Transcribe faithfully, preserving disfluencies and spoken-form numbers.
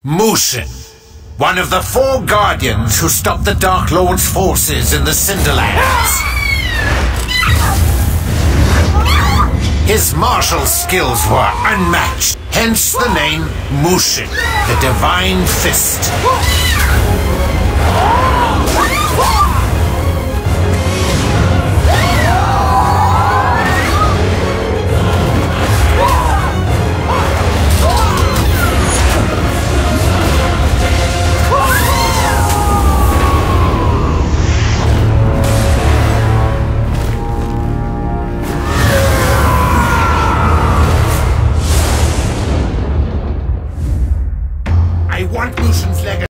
Mushin, one of the four guardians who stopped the Dark Lord's forces in the Cinderlands. His martial skills were unmatched, hence the name Mushin, the Divine Fist.